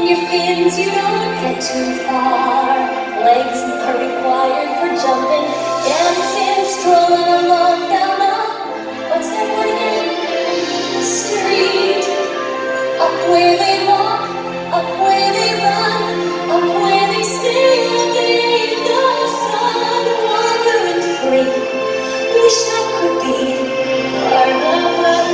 your fins, you don't get too far. Legs are required for jumping, dancing, strolling along down the, what's that word again? Street. Up where they walk, up where they run, up where they stay all day in the sun, wandering free. Wish I could be part of the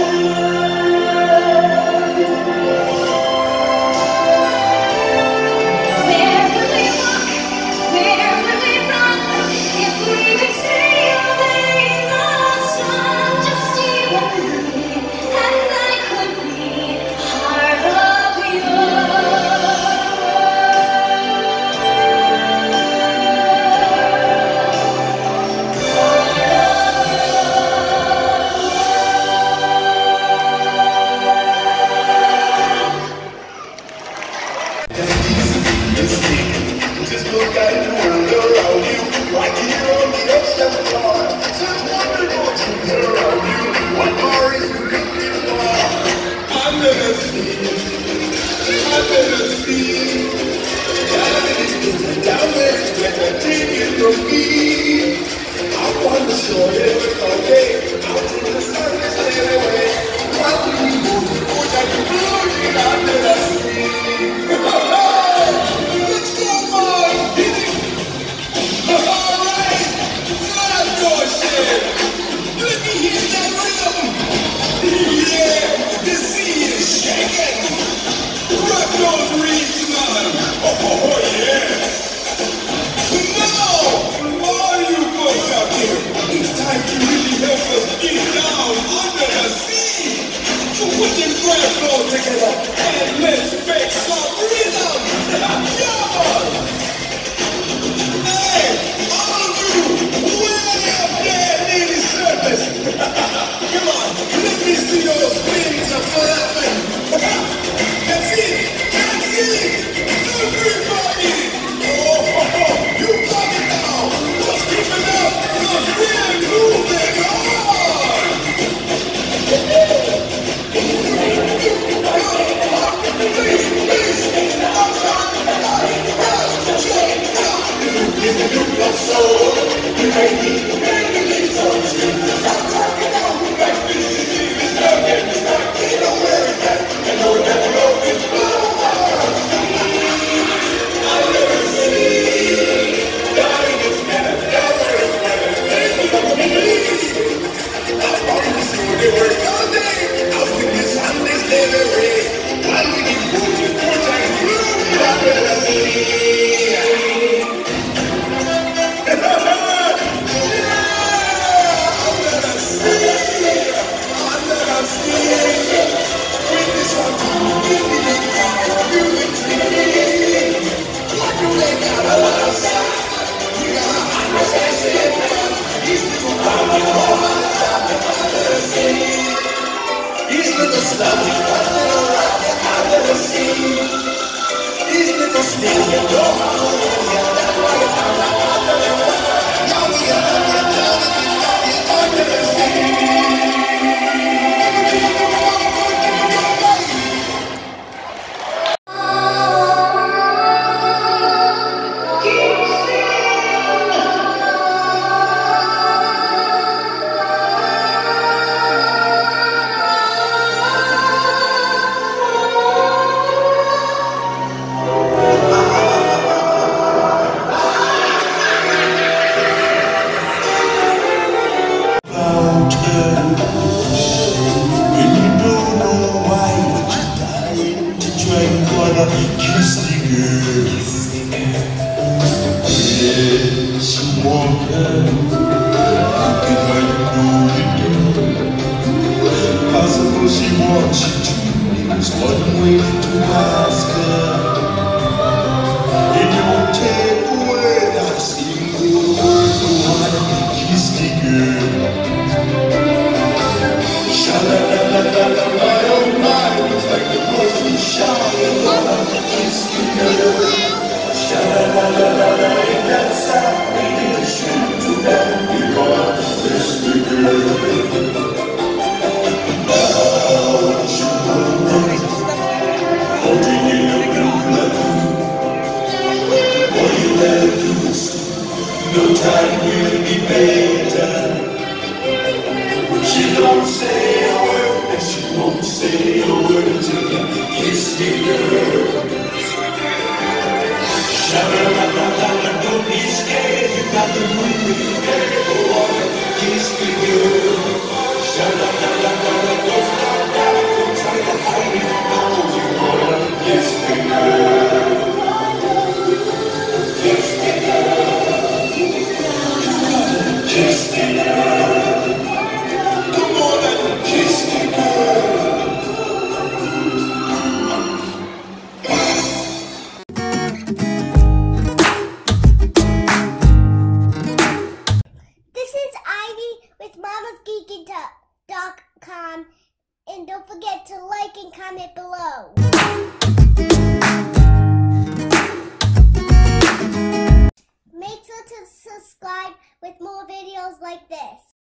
just look at the world around you, right here on the ocean floor. Just wonder what's around you, what more is you looking for? Under the sea, down there is where they're taking from me. Up on the shore, every day, out in the sun, they stay away. What do you do to put that floating under the sea? Let's go, boy! Alright! Let me hear that rhythm! Yeah! The sea is shaking! Rock those reeds, man! Oh yeah! Now! All you folks out there, it's time to really help us get down under the sea! So put your breath all together and let's make some rhythm! Yeah! Hey! All of you! Way up there in the surface! Come on! Let me see those fins are flapping! That's it! That's it! Everybody! Oh! You got it now! Just keep it up! Because we're moving on! Holding in a blue time will be better. She don't say a word, and she won't say a word until you kiss me, girl. Sha-la-la-la-la, don't be scared, you got the moon with you, go on, kiss me, girl. Sha-la-la-la-la, don't stop now, don't try to hide it, now you wanna kiss me, girl. Kiss me, girl. Kiss me, girl. Come on and kiss me, girl. This is Ivy with mamasgeeky.com, and don't forget to like and comment below. Make sure to subscribe with more videos like this.